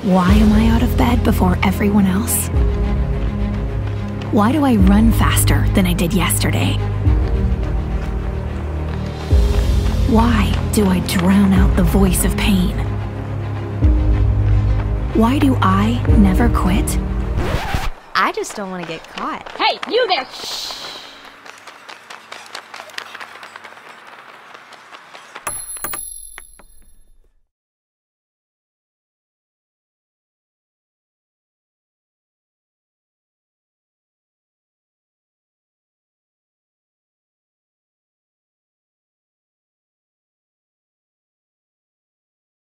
Why am I out of bed before everyone else? Why do I run faster than I did yesterday? Why do I drown out the voice of pain? Why do I never quit? I just don't want to get caught. Hey, you there! Shh!